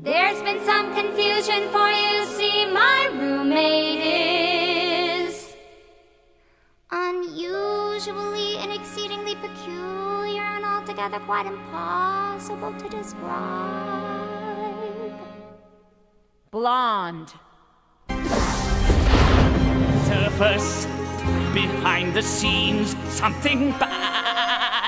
There's been some confusion, for you see my roommate is unusually and exceedingly peculiar and altogether quite impossible to describe. Blonde. Surface, behind the scenes, something bad.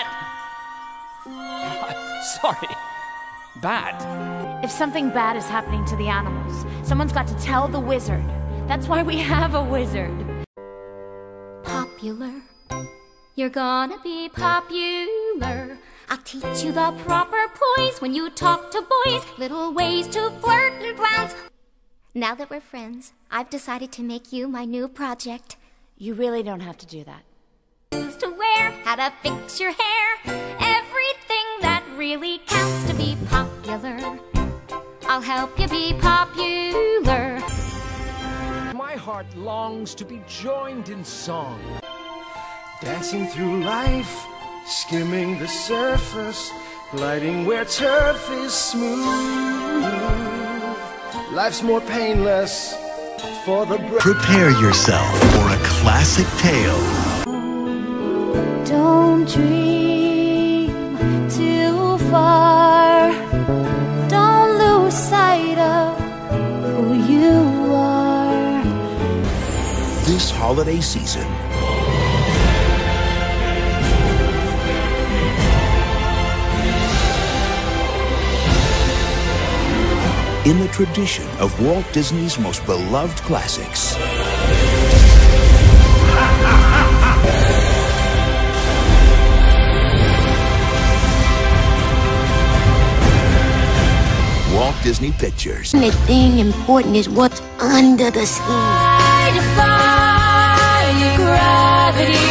Sorry, bad. If something bad is happening to the animals, someone's got to tell the wizard. That's why we have a wizard. Popular. You're gonna be popular. I'll teach you the proper poise when you talk to boys. Little ways to flirt and flounce. Now that we're friends, I've decided to make you my new project. You really don't have to do that. To wear, how to fix your hair. Everything that really counts to be popular. I'll help you be popular. My heart longs to be joined in song. Dancing through life, skimming the surface, gliding where turf is smooth. Life's more painless for the Prepare yourself for a classic tale. Don't dream too far. Don't lose sight of who you are. This holiday season, in the tradition of Walt Disney's most beloved classics. Walt Disney Pictures. The thing important is what's under the skin. I defy gravity.